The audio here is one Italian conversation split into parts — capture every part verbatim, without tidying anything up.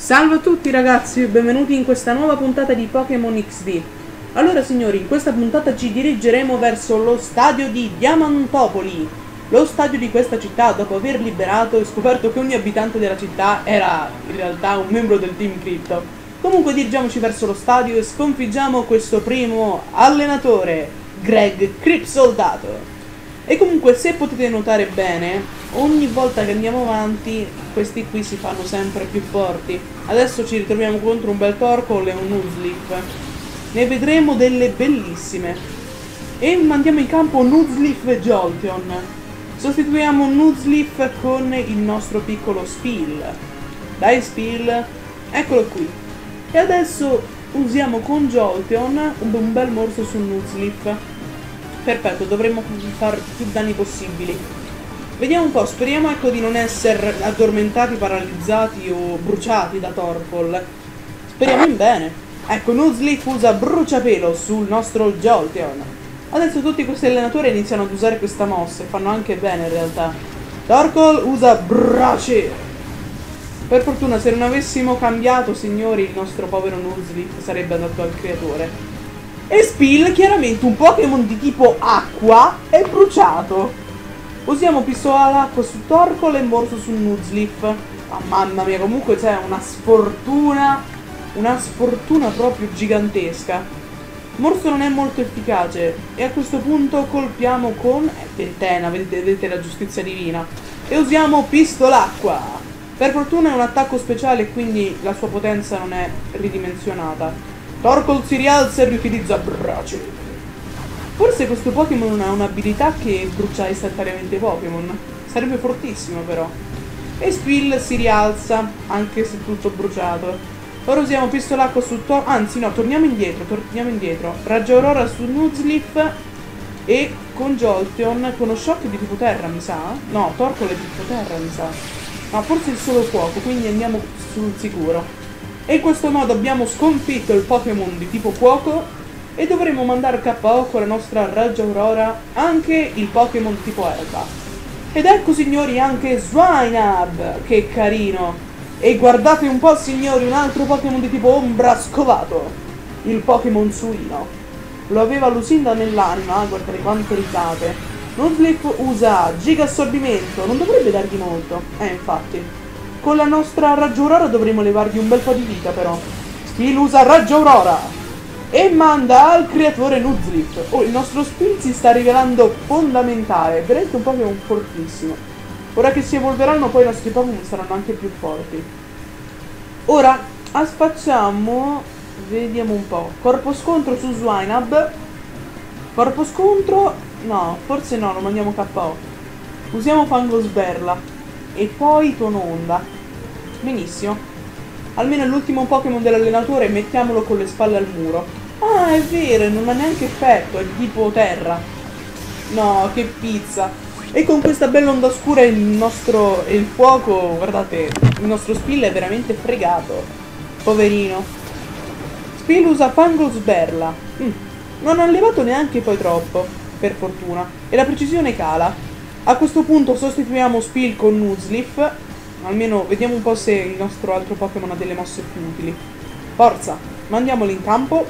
Salve a tutti ragazzi e benvenuti in questa nuova puntata di Pokémon X D. Allora signori, in questa puntata ci dirigeremo verso lo stadio di Diamantopoli. Lo stadio di questa città, dopo aver liberato e scoperto che ogni abitante della città era in realtà un membro del Team Crypto. Comunque dirigiamoci verso lo stadio e sconfiggiamo questo primo allenatore, Greg Cripsoldato. E comunque, se potete notare bene, ogni volta che andiamo avanti questi qui si fanno sempre più forti. Adesso ci ritroviamo contro un bel Torkoal e un Nuzleaf. Ne vedremo delle bellissime. E mandiamo in campo Nuzleaf e Jolteon. Sostituiamo Nuzleaf con il nostro piccolo Spill. Dai Spill, eccolo qui. E adesso usiamo con Jolteon un bel morso sul Nuzleaf. Perfetto, dovremmo far più danni possibili. Vediamo un po', speriamo ecco di non essere addormentati, paralizzati o bruciati da Torkoal. Speriamo in bene. Ecco, Nuzleaf usa bruciapelo sul nostro Jolteon. Adesso tutti questi allenatori iniziano ad usare questa mossa e fanno anche bene in realtà. Torkoal usa brace. Per fortuna, se non avessimo cambiato, signori, il nostro povero Nuzleaf sarebbe andato al creatore. E Spill, chiaramente un Pokémon di tipo acqua, è bruciato. Usiamo pistola all'acqua su Torkoal e morso su Nuzleaf. Ah, mamma mia, comunque c'è una sfortuna, una sfortuna proprio gigantesca. Morso non è molto efficace e a questo punto colpiamo con eh, Tentena, vedete, vedete la giustizia divina. E usiamo pistola acqua. Per fortuna è un attacco speciale, quindi la sua potenza non è ridimensionata. Torkoal si rialza e riutilizza brace. Forse questo Pokémon ha un'abilità che brucia istantaneamente Pokémon. Sarebbe fortissimo però. E Spill si rialza, anche se tutto bruciato. Ora usiamo pistola acqua su Torkoal. Anzi no, torniamo indietro, torniamo indietro. Raggio Aurora su Nuzleaf. E con Jolteon, con uno shock di tipo terra mi sa. No, Torkoal è di tipo terra mi sa. No, forse il solo fuoco, quindi andiamo sul sicuro. E in questo modo abbiamo sconfitto il Pokémon di tipo fuoco e dovremo mandare K O con la nostra Raggio Aurora anche il Pokémon tipo erba. Ed ecco signori anche Swinub, che carino! E guardate un po' signori, un altro Pokémon di tipo ombra scovato, il Pokémon Suino. Lo aveva Lucinda nell'anima, guardate quante risate. Nuzleaf usa Giga Assorbimento, non dovrebbe dargli molto, eh infatti. Con la nostra Raggio Aurora dovremo levargli un bel po' di vita però. Spill usa Raggio Aurora e manda al creatore Nuzleaf. Oh, il nostro Spill si sta rivelando fondamentale, veramente un Pokémon fortissimo. Ora che si evolveranno poi i nostri Pokémon saranno anche più forti. Ora facciamo, vediamo un po', corpo scontro su Swinub. Corpo scontro, no, forse no, lo mandiamo K O. Usiamo Fangosberla. E poi Tono Onda. Benissimo. Almeno è l'ultimo Pokémon dell'allenatore, mettiamolo con le spalle al muro. Ah, è vero, non ha neanche effetto, è tipo terra. No, che pizza. E con questa bella onda scura il nostro... il fuoco, guardate, il nostro Spill è veramente fregato. Poverino. Spill usa Fangosberla. Mm. Non ha levato neanche poi troppo, per fortuna. E la precisione cala. A questo punto sostituiamo Spill con Nuzleaf. Almeno vediamo un po' se il nostro altro Pokémon ha delle mosse più utili. Forza, mandiamolo in campo.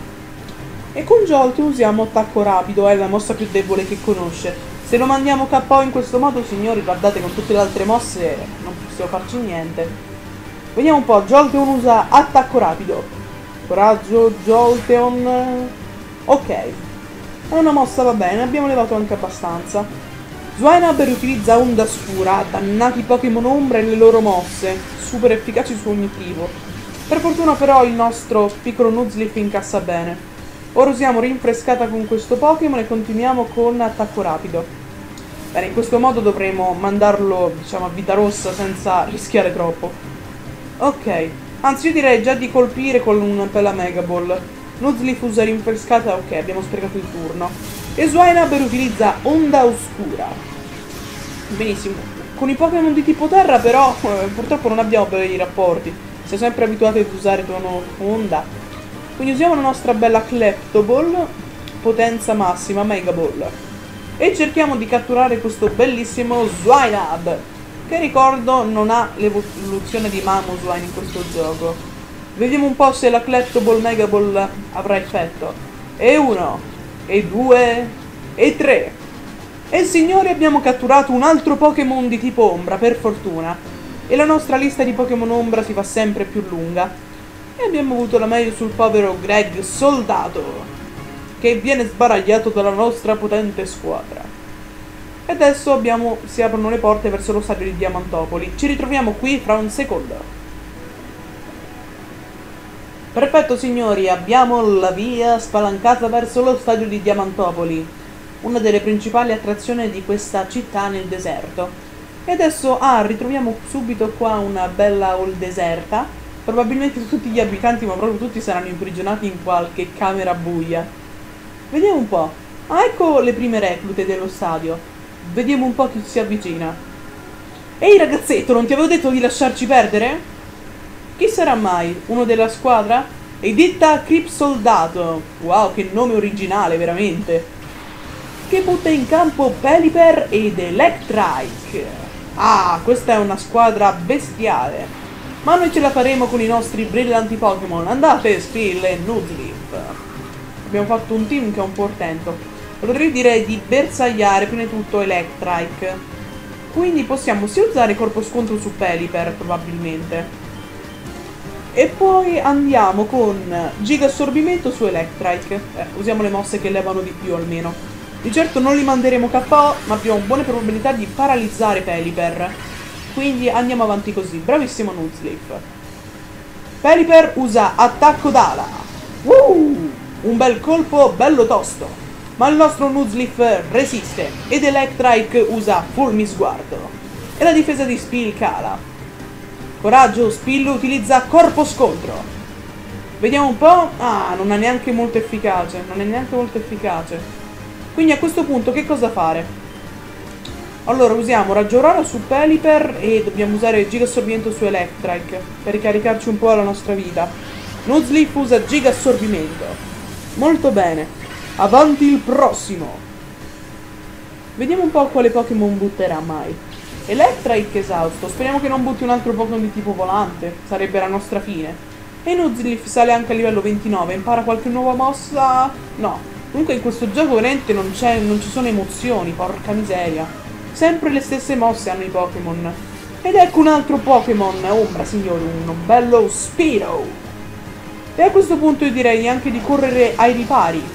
E con Jolteon usiamo attacco rapido, è la mossa più debole che conosce. Se lo mandiamo K O in questo modo, signori, guardate, con tutte le altre mosse non possiamo farci niente. Vediamo un po', Jolteon usa attacco rapido. Coraggio, Jolteon. Ok. È una mossa, va bene, abbiamo levato anche abbastanza. Swinub riutilizza onda scura, dannati Pokémon ombra e le loro mosse, super efficaci su ogni tipo. Per fortuna però il nostro piccolo Nuzleaf incassa bene. Ora usiamo rinfrescata con questo Pokémon e continuiamo con attacco rapido. Bene, in questo modo dovremo mandarlo, diciamo, a vita rossa senza rischiare troppo. Ok, anzi io direi già di colpire con una bella Mega Ball. Nuzleaf usa rinfrescata, ok, abbiamo sprecato il turno. E Swinub utilizza onda oscura. Benissimo. Con i Pokémon di tipo terra però eh, purtroppo non abbiamo bei rapporti. Siamo sempre abituati ad usare tono onda. Quindi usiamo la nostra bella Kleptoball, potenza massima, Mega Ball. E cerchiamo di catturare questo bellissimo Swinub, che ricordo non ha l'evoluzione di Mamoswine in questo gioco. Vediamo un po' se la Kleptoball Mega Ball avrà effetto. E uno, e due, e tre. E signori, abbiamo catturato un altro Pokémon di tipo Ombra, per fortuna. E la nostra lista di Pokémon Ombra si fa sempre più lunga. E abbiamo avuto la meglio sul povero Greg Soldato, che viene sbaragliato dalla nostra potente squadra. E adesso abbiamo, si aprono le porte verso lo stadio di Diamantopoli. Ci ritroviamo qui fra un secondo. Perfetto signori, abbiamo la via spalancata verso lo stadio di Diamantopoli, una delle principali attrazioni di questa città nel deserto. E adesso, ah, ritroviamo subito qua una bella hall deserta. Probabilmente tutti gli abitanti, ma proprio tutti, saranno imprigionati in qualche camera buia. Vediamo un po'. Ah, ecco le prime reclute dello stadio. Vediamo un po' chi si avvicina. Ehi ragazzetto, non ti avevo detto di lasciarci perdere? Chi sarà mai? Uno della squadra? Edita Crip Soldato. Wow, che nome originale, veramente. Che butta in campo Pelipper ed Electrike. Ah, questa è una squadra bestiale. Ma noi ce la faremo con i nostri brillanti Pokémon. Andate, Spill e Nuzleaf. Abbiamo fatto un team che è un portento. Potrei dire di bersagliare prima di tutto Electrike. Quindi possiamo sia usare corpo scontro su Pelipper, probabilmente. E poi andiamo con Giga Assorbimento su Electrike. Eh, usiamo le mosse che levano di più almeno. Di certo non li manderemo K O, ma abbiamo buone probabilità di paralizzare Pelipper. Quindi andiamo avanti così. Bravissimo Nuzleaf. Pelipper usa attacco d'ala. Uh, un bel colpo bello tosto. Ma il nostro Nuzleaf resiste. Ed Electrike usa Fulmisguardo. E la difesa di Spill cala. Coraggio, Spill utilizza corpo scontro. Vediamo un po'. Ah, non è neanche molto efficace. Non è neanche molto efficace. Quindi a questo punto che cosa fare? Allora usiamo Raggio Aurora su Pelipper e dobbiamo usare Giga Assorbimento su Electrike per ricaricarci un po' la nostra vita. Nuzleaf usa Giga Assorbimento. Molto bene. Avanti il prossimo. Vediamo un po' quale Pokémon butterà mai. Electrike esausto, speriamo che non butti un altro Pokémon di tipo volante, sarebbe la nostra fine. E Nuzleaf sale anche a livello ventinove, impara qualche nuova mossa? No, comunque in questo gioco veramente non, non ci sono emozioni, porca miseria. Sempre le stesse mosse hanno i Pokémon. Ed ecco un altro Pokémon, Ombra signori, un bello Spearow. E a questo punto io direi anche di correre ai ripari.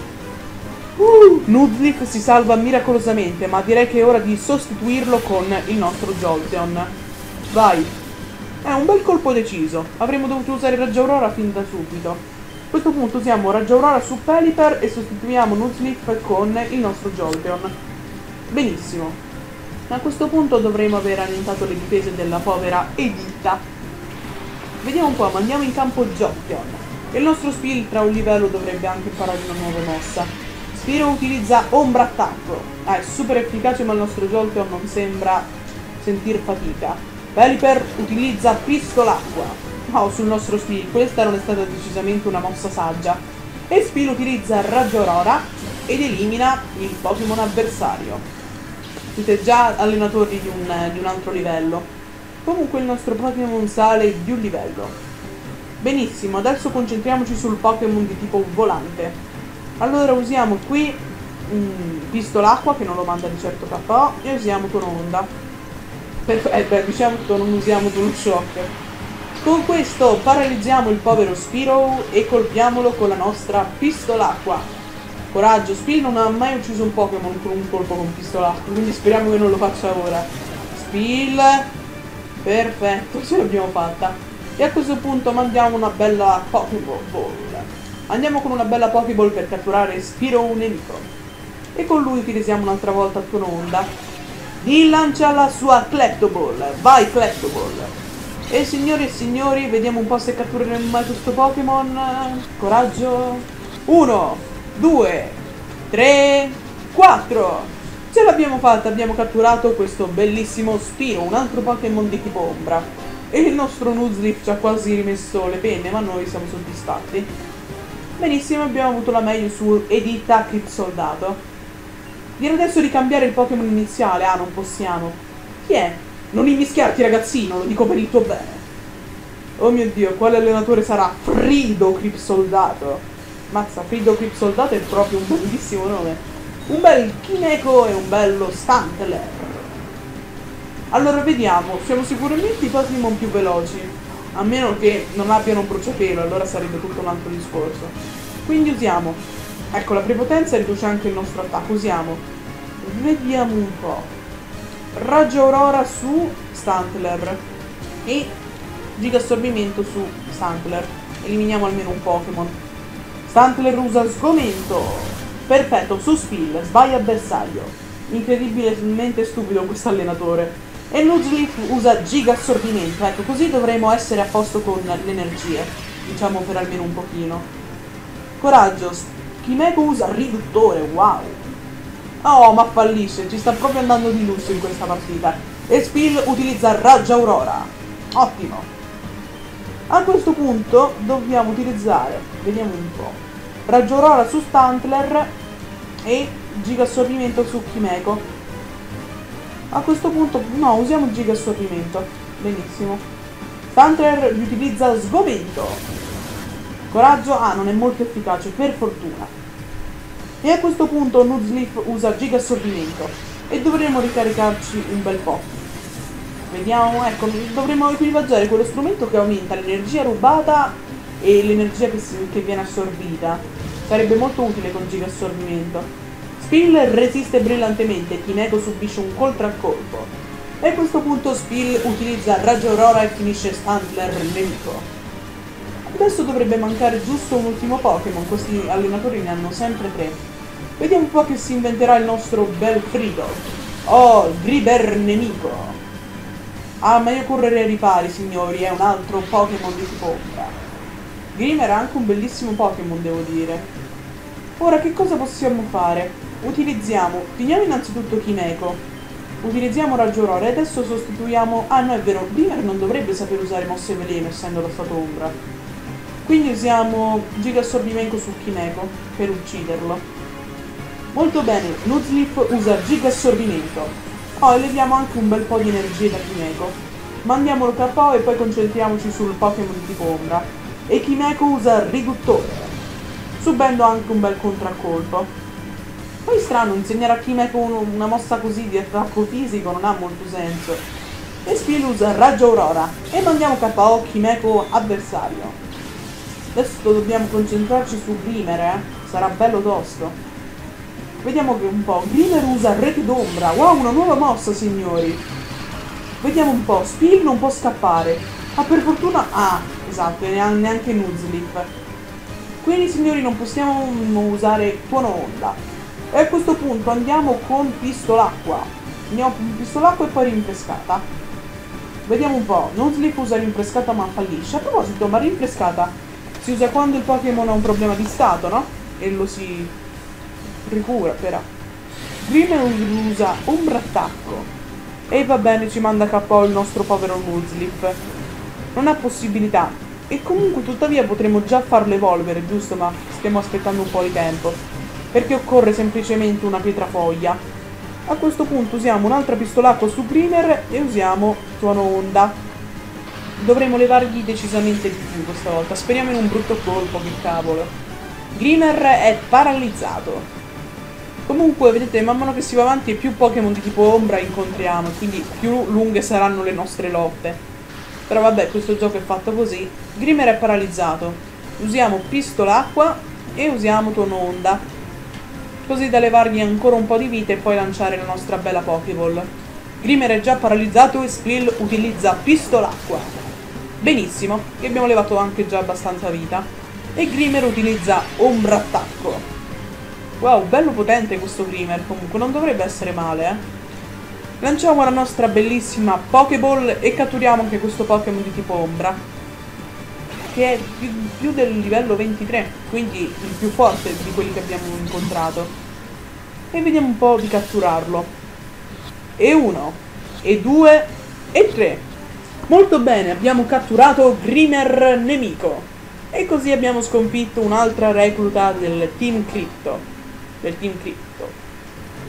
Uh, Nuzleaf si salva miracolosamente, ma direi che è ora di sostituirlo con il nostro Jolteon. Vai. È un bel colpo deciso. Avremmo dovuto usare Raggio Aurora fin da subito. A questo punto usiamo Raggio Aurora su Pelipper e sostituiamo Nuzleaf con il nostro Jolteon. Benissimo. A questo punto dovremo aver annientato le difese della povera Edita. Vediamo un po', mandiamo in campo Jolteon. E il nostro Spill tra un livello dovrebbe anche imparare una nuova mossa. Spiro utilizza Ombra Attacco. Ah, è super efficace, ma il nostro Jolteon non sembra sentir fatica. Pelipper utilizza Pistolacqua. Oh, sul nostro Spill. Questa non è stata decisamente una mossa saggia. E Spill utilizza Raggio Aurora ed elimina il Pokémon avversario. Siete già allenatori di un, di un altro livello. Comunque il nostro Pokémon sale di un livello. Benissimo, adesso concentriamoci sul Pokémon di tipo volante. Allora usiamo qui mm, Pistolacqua, che non lo manda di certo K O, e usiamo Tono Onda. Per, eh beh, diciamo che non usiamo Tono Shock. Con questo paralizziamo il povero Spearow e colpiamolo con la nostra Pistolacqua. Coraggio, Spill non ha mai ucciso un Pokémon con un colpo con Pistolacqua, quindi speriamo che non lo faccia ora. Spill, perfetto, ce l'abbiamo fatta. E a questo punto mandiamo una bella Pokéball. Andiamo con una bella Pokéball per catturare Spearow nemico. E con lui utilizziamo un'altra volta Tono Onda. Gli lancia la sua Kleptoball. Vai Kleptoball. E signori e signori, vediamo un po' se cattureremo mai questo Pokémon. Coraggio. Uno, due, tre, quattro. Ce l'abbiamo fatta, abbiamo catturato questo bellissimo Spearow, un altro Pokémon di tipo Ombra. E il nostro Nuzleaf ci ha quasi rimesso le penne, ma noi siamo soddisfatti. Benissimo, abbiamo avuto la meglio su Edita Crip Soldato. Direi adesso di cambiare il Pokémon iniziale. Ah, non possiamo. Chi è? Non immischiarti, ragazzino, lo dico per il tuo bene. Oh mio Dio, quale allenatore sarà? Frido Crip Soldato. Mazza, Frido Crip Soldato è proprio un bellissimo nome. Un bel Kimeko e un bello Stantler. Allora vediamo, siamo sicuramente i Pokémon più veloci, a meno che non abbiano un bruciapelo, allora sarebbe tutto un altro discorso. Quindi usiamo, ecco, la prepotenza riduce anche il nostro attacco, usiamo, vediamo un po', raggio aurora su Stantler e giga assorbimento su Stantler, eliminiamo almeno un Pokémon. Stantler usa sgomento, perfetto, su Spill, sbaglia bersaglio, incredibilmente stupido questo allenatore. E Nuzleaf usa giga assorbimento, ecco, così dovremo essere a posto con le energie, diciamo per almeno un pochino. Coraggio, Kimeko usa riduttore, wow. Oh, ma fallisce, ci sta proprio andando di lusso in questa partita. E Spill utilizza raggio aurora, ottimo. A questo punto dobbiamo utilizzare, vediamo un po', raggio aurora su Stantler e giga assorbimento su Kimeko. A questo punto, no, usiamo giga assorbimento. Benissimo. Stantler utilizza sgomento. Coraggio, ah, non è molto efficace, per fortuna. E a questo punto Nuzleaf usa giga assorbimento. E dovremo ricaricarci un bel po'. Vediamo, ecco, dovremo equipaggiare quello strumento che aumenta l'energia rubata e l'energia che, che viene assorbita. Sarebbe molto utile con giga assorbimento. Spill resiste brillantemente, Kimeko subisce un contraccolpo. E a questo punto Spill utilizza raggio aurora e finisce Stantler nemico. Adesso dovrebbe mancare giusto un ultimo Pokémon, questi allenatori ne hanno sempre tre. Vediamo un po' che si inventerà il nostro bel Frido. Oh, Grimer nemico. Ah, ma io correrei ai ripari, signori, è un altro Pokémon di tipo ombra. Grimer è anche un bellissimo Pokémon, devo dire. Ora, che cosa possiamo fare? Utilizziamo, finiamo innanzitutto Kimeko, utilizziamo raggio aurora e adesso sostituiamo, ah no è vero, Grimer non dovrebbe saper usare mosse veleno essendo lo stato ombra, quindi usiamo giga assorbimento su Kimeko per ucciderlo. Molto bene, Nuzleaf usa giga assorbimento, oh eleviamo anche un bel po' di energie da Kimeko, mandiamolo K O e poi concentriamoci sul Pokémon di tipo ombra, e Kimeko usa riduttore, subendo anche un bel contraccolpo. Poi strano, insegnare a Kimeko una mossa così di attacco fisico non ha molto senso. E Spill usa raggio aurora e mandiamo K O Kimeko avversario. Adesso dobbiamo concentrarci su Grimer, eh? Sarà bello tosto. Vediamo che un po'. Grimer usa rete d'ombra. Wow, una nuova mossa, signori. Vediamo un po'. Spill non può scappare. Ma per fortuna... Ah, esatto, e neanche Nuzleaf. Quindi, signori, non possiamo usare tuono onda. E a questo punto andiamo con pistolacqua. Andiamo con pistolacqua e poi rinfrescata. Vediamo un po'. Nuzleaf usa rinfrescata ma fallisce. A proposito, ma rinfrescata si usa quando il Pokémon ha un problema di stato, no? E lo si ricura, però. Grimer usa ombra attacco. E va bene, ci manda K O il nostro povero Nuzleaf. Non ha possibilità. E comunque, tuttavia, potremo già farlo evolvere, giusto? Ma stiamo aspettando un po' di tempo. Perché occorre semplicemente una pietrafoglia. A questo punto usiamo un'altra pistolacqua su Grimer e usiamo tuono onda. Dovremo levargli decisamente di più questa volta. Speriamo in un brutto colpo, che cavolo. Grimer è paralizzato. Comunque, vedete, man mano che si va avanti e più Pokémon di tipo ombra incontriamo, quindi più lunghe saranno le nostre lotte. Però vabbè, questo gioco è fatto così. Grimer è paralizzato. Usiamo pistolacqua e usiamo tuono onda, così da levargli ancora un po' di vita e poi lanciare la nostra bella Pokéball. Grimer è già paralizzato e Spill utilizza pistolacqua. Benissimo, che abbiamo levato anche già abbastanza vita. E Grimer utilizza ombra attacco. Wow, bello potente questo Grimer, comunque non dovrebbe essere male, eh. Lanciamo la nostra bellissima Pokéball e catturiamo anche questo Pokémon di tipo ombra, che è più, più del livello ventitré, quindi il più forte di quelli che abbiamo incontrato. E vediamo un po' di catturarlo. E uno, e due, e tre. Molto bene, abbiamo catturato Grimer nemico. E così abbiamo sconfitto un'altra recluta del Team Crypto. Del Team Crypto.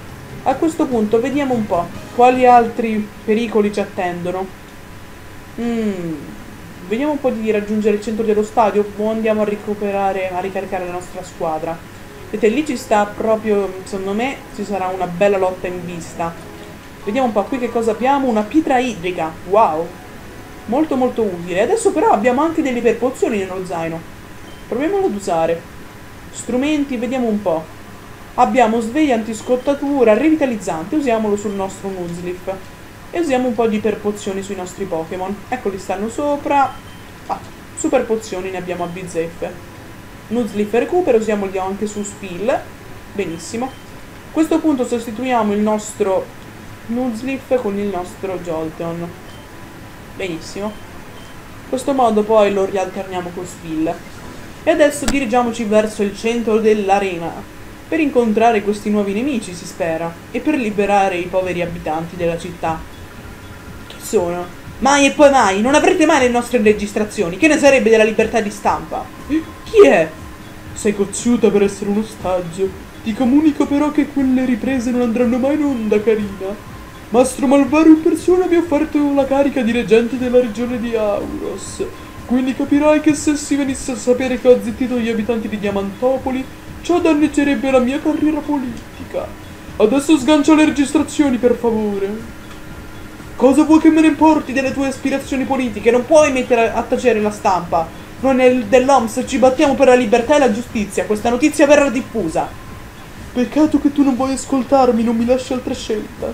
A questo punto vediamo un po' quali altri pericoli ci attendono. Mm, vediamo un po' di raggiungere il centro dello stadio o andiamo a recuperare, a ricaricare la nostra squadra. Vedete, lì ci sta proprio, secondo me, ci sarà una bella lotta in vista. Vediamo un po' qui che cosa abbiamo. Una pietra idrica, wow, molto molto utile. Adesso però abbiamo anche delle iperpozioni nello zaino. Proviamolo ad usare. Strumenti, vediamo un po'. Abbiamo sveglia antiscottatura, rivitalizzante, usiamolo sul nostro Nuzleaf. E usiamo un po' di iperpozioni sui nostri Pokémon. Eccoli, stanno sopra. Ah, super pozioni ne abbiamo a bizzeffe. Nuzleaf recupero, usiamoli anche su Spill. Benissimo. A questo punto sostituiamo il nostro Nuzleaf con il nostro Jolteon. Benissimo. In questo modo poi lo rialterniamo con Spill. E adesso dirigiamoci verso il centro dell'arena per incontrare questi nuovi nemici, si spera, e per liberare i poveri abitanti della città. Chi sono? Mai e poi mai, non avrete mai le nostre registrazioni, che ne sarebbe della libertà di stampa? Chi è? Sei cocciuta per essere un ostaggio. Ti comunico però che quelle riprese non andranno mai in onda, carina. Mastro Malvario in persona mi ha offerto la carica di reggente della regione di Auros. Quindi capirai che se si venisse a sapere che ho zittito gli abitanti di Diamantopoli, ciò danneggerebbe la mia carriera politica. Adesso sgancia le registrazioni, per favore. Cosa vuoi che me ne importi delle tue aspirazioni politiche? Non puoi mettere a tacere la stampa. Noi nel dell'O M S ci battiamo per la libertà e la giustizia. Questa notizia verrà diffusa. Peccato che tu non vuoi ascoltarmi, non mi lasci altra scelta.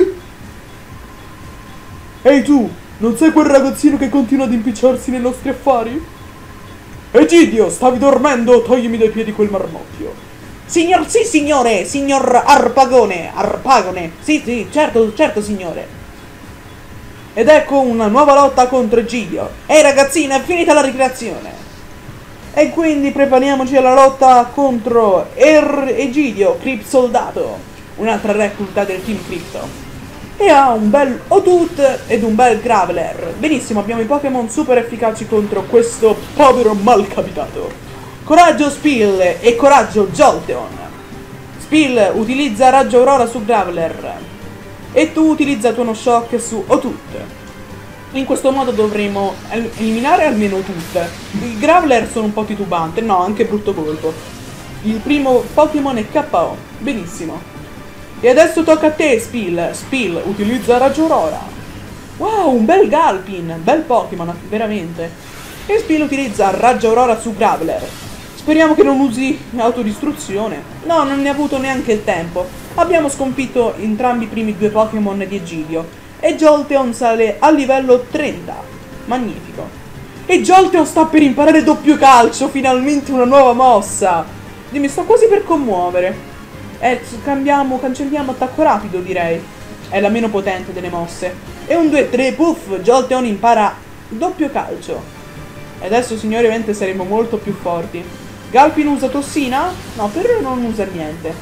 Ehi tu, non sei quel ragazzino che continua ad impicciarsi nei nostri affari? Egidio, stavi dormendo? Toglimi dai piedi quel marmocchio. Signor, sì signore, signor Arpagone, Arpagone. Sì, sì, certo, certo signore. Ed ecco una nuova lotta contro Egidio. Ehi ragazzina, è finita la ricreazione. E quindi prepariamoci alla lotta contro Er Egidio, Crypt Soldato, un'altra recluta del team Crypto. E ha un bel Otut ed un bel Graveler. Benissimo, abbiamo i Pokémon super efficaci contro questo povero malcapitato. Coraggio Spill e coraggio Jolteon. Spill utilizza Raggio Aurora su Graveler e tu utilizza Tuono Shock su Otut. In questo modo dovremo eliminare almeno Otut. Il Graveler sono un po' titubante, no, anche brutto colpo. Il primo Pokémon è K O. Benissimo. E adesso tocca a te, Spill. Spill utilizza Raggio Aurora. Wow, un bel Galpin, bel Pokémon, veramente. E Spill utilizza Raggio Aurora su Graveler. Speriamo che non usi autodistruzione. No, non ne ha avuto neanche il tempo. Abbiamo sconfitto entrambi i primi due Pokémon di Egidio. E Jolteon sale a livello trenta. Magnifico. E Jolteon sta per imparare doppio calcio, finalmente una nuova mossa. Mi sto quasi per commuovere. Eh, cambiamo, cancelliamo attacco rapido, direi. È la meno potente delle mosse. E un due tre, puff, Jolteon impara doppio calcio. E adesso, signori, ovviamente saremo molto più forti. Galpin usa tossina? No, per ora non usa niente.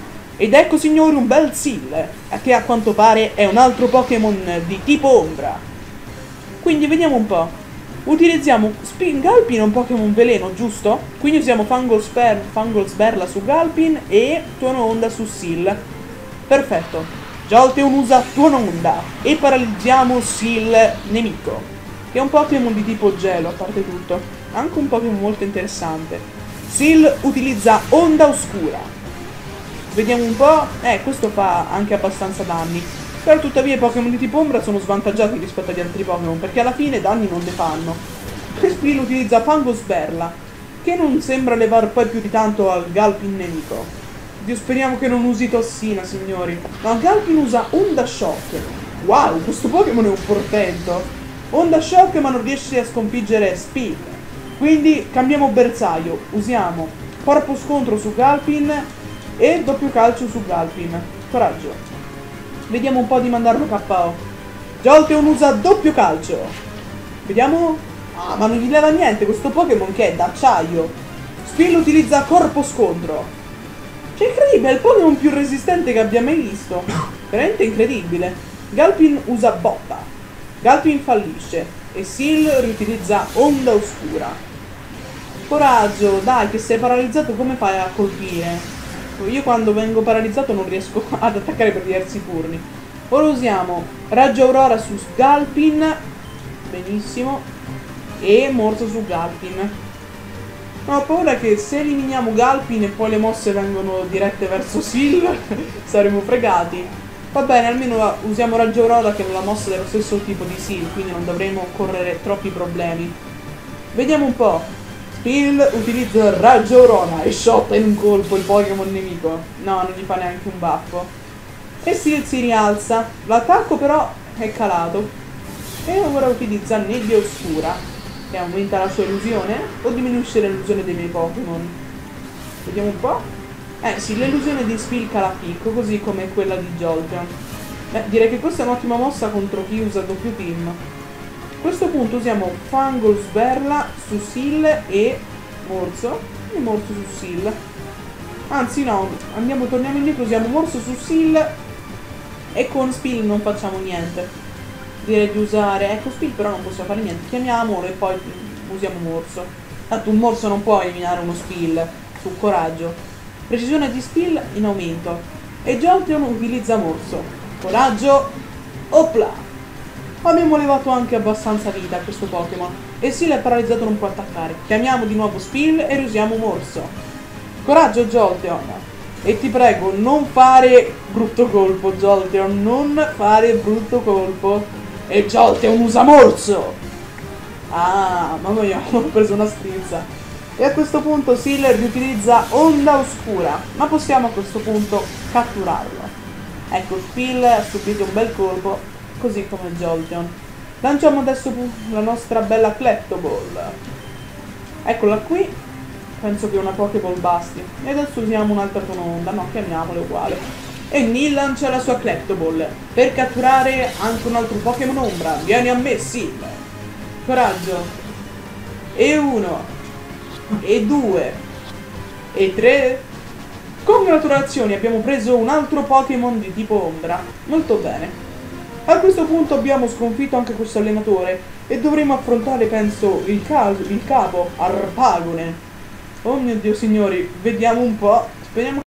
Ed ecco, signori, un bel Seal, che a quanto pare è un altro Pokémon di tipo ombra. Quindi vediamo un po'. Utilizziamo Spin Galpin, è un Pokémon veleno, giusto? Quindi usiamo Fangosper, Fangosberla su Galpin e Tuono Onda su Seal. Perfetto. Jolteon usa Tuono Onda e paralizziamo Seal nemico, che è un Pokémon di tipo gelo, a parte tutto. Anche un Pokémon molto interessante. Seal utilizza Onda Oscura. Vediamo un po'. Eh, questo fa anche abbastanza danni. Però tuttavia i Pokémon di tipo ombra sono svantaggiati rispetto agli altri Pokémon, perché alla fine danni non ne fanno. Spill utilizza Fangosberla, che non sembra levar poi più di tanto al Galpin nemico. Dio, speriamo che non usi tossina, signori. No, Galpin usa Onda Shock. Wow, questo Pokémon è un portento. Onda Shock ma non riesce a sconfiggere Spill. Quindi cambiamo bersaglio. Usiamo Corpo Scontro su Galpin e doppio calcio su Galpin. Coraggio. Vediamo un po' di mandarlo K O. Jolteon usa doppio calcio. Vediamo. Ah, ma non gli leva niente questo Pokémon che è d'acciaio. Spill utilizza Corpo Scontro. Cioè, incredibile, è il Pokémon più resistente che abbia mai visto. Veramente incredibile. Galpin usa Botta. Galpin fallisce. E Seal riutilizza Onda Oscura. Coraggio, dai, che sei paralizzato, come fai a colpire? Io quando vengo paralizzato non riesco ad attaccare per diversi turni. Ora usiamo Raggio Aurora su Galpin. Benissimo. E Morso su Galpin. Ho paura che se eliminiamo Galpin e poi le mosse vengono dirette verso Sil, saremo fregati. Va bene, almeno usiamo Raggio Aurora che è la mossa dello stesso tipo di Sil, quindi non dovremo correre troppi problemi. Vediamo un po'. Spill utilizza Raggio Aurora e shotta in un colpo il Pokémon nemico. No, non gli fa neanche un baffo. E Sil si rialza. L'attacco però è calato. E ora utilizza Nebbia Oscura, che aumenta la sua illusione o diminuisce l'illusione dei miei Pokémon. Vediamo un po'. Eh sì, l'illusione di Spill cala a picco, così come quella di Jolteon. Beh, direi che questa è un'ottima mossa contro chi usa doppio team. A questo punto usiamo Fango Sberla su Sil e Morso. E Morso su Sil. Anzi no, andiamo, torniamo indietro, usiamo Morso su Sil e con Spill non facciamo niente. Direi di usare Ecco Spill, però non possiamo fare niente. Chiamiamolo e poi usiamo Morso. Tanto un Morso non può eliminare uno Spill su Coraggio. Precisione di Spill in aumento. E Jolteon utilizza Morso. Coraggio. Opla! Abbiamo levato anche abbastanza vita a questo Pokémon. E Sil è paralizzato, non può attaccare. Chiamiamo di nuovo Spill e usiamo Morso. Coraggio Jolteon. E ti prego, non fare brutto colpo, Jolteon. Non fare brutto colpo. E Jolteon usa Morso! Ah, mamma mia, ho preso una strizza. E a questo punto Sil riutilizza Onda Oscura. Ma possiamo a questo punto catturarlo. Ecco, Spill ha subito un bel colpo, così come Jolteon. Lanciamo adesso la nostra bella Kleptoball. Eccola qui. Penso che una Pokéball basti. E adesso usiamo un'altra Tononda. No, chiamiamola uguale. E Neil lancia la sua Kleptoball per catturare anche un altro Pokémon Ombra. Vieni a me, Sil. Coraggio. E uno. E due. E tre. Congratulazioni, abbiamo preso un altro Pokémon di tipo Ombra. Molto bene. A questo punto abbiamo sconfitto anche questo allenatore e dovremo affrontare, penso, il, caso, il capo Arpagone. Oh mio Dio, signori, vediamo un po'. Speriamo